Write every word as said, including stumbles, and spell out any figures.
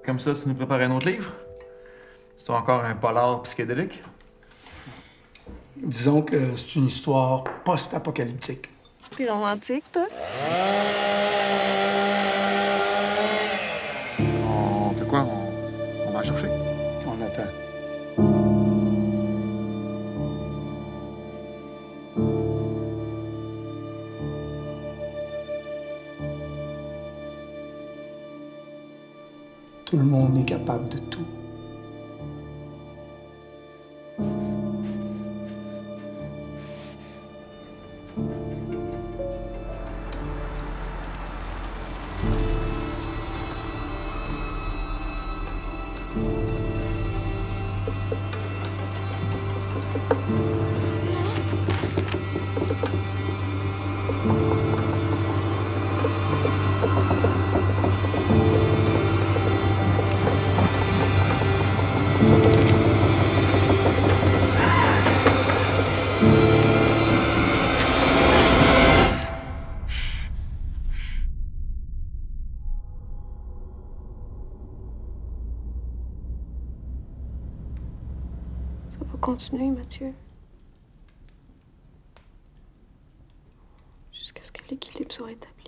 Comme ça, tu nous prépares un autre livre? C'est encore un polar psychédélique? Disons que c'est une histoire post-apocalyptique. T'es romantique, toi? On fait quoi? On, on va la chercher? On attend. Tout le monde est capable de tout. Ça va continuer, Mathieu. Jusqu'à ce que l'équilibre soit rétabli.